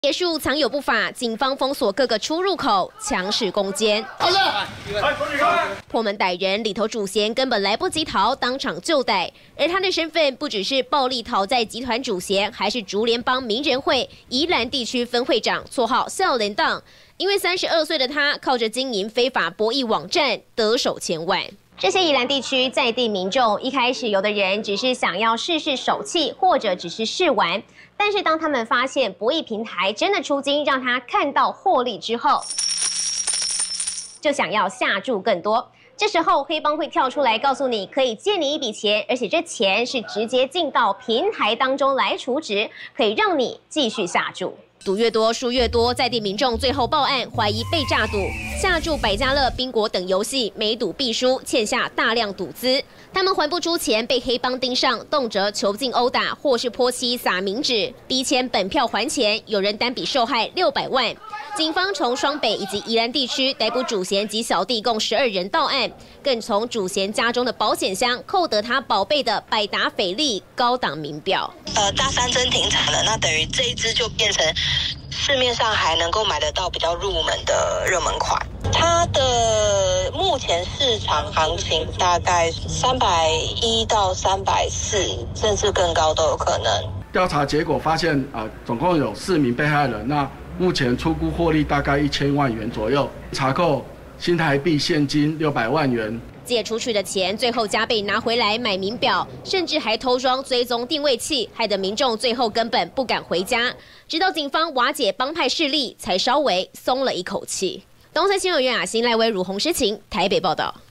别墅藏有不法，警方封锁各个出入口，强势攻坚。破门逮人，里头主嫌根本来不及逃，当场就逮。而他的身份不只是暴力讨债集团主嫌，还是竹联帮名人会宜兰地区分会长，绰号少年党。因为32岁的他靠着经营非法博弈网站得手千万。 这些宜兰地区在地民众一开始，有的人只是想要试试手气，或者只是试玩。但是当他们发现博弈平台真的出金，让他看到获利之后，就想要下注更多。这时候黑帮会跳出来告诉你，可以借你一笔钱，而且这钱是直接进到平台当中来储值，可以让你继续下注。 赌越多，输越多，在地民众最后报案，怀疑被诈赌，下注百家乐、宾果等游戏，每赌必输，欠下大量赌资。他们还不出钱，被黑帮盯上，动辄囚禁、殴打，或是泼漆撒冥纸，逼签本票还钱。有人单笔受害600万。警方从双北以及宜兰地区逮捕主嫌及小弟共12人到案，更从主嫌家中的保险箱扣得他宝贝的百达翡丽高档名表。 大三针停产了，那等于这一支就变成。 市面上还能够买得到比较入门的热门款，它的目前市场行情大概310到340，甚至更高都有可能。 调查结果发现，总共有4名被害人，那目前初估获利大概1000万元左右，查扣新台币现金600万元。 借出去的钱，最后加倍拿回来买名表，甚至还偷装追踪定位器，害得民众最后根本不敢回家。直到警方瓦解帮派势力，才稍微松了一口气。东森新闻袁雅欣、赖威如、洪诗晴台北报道。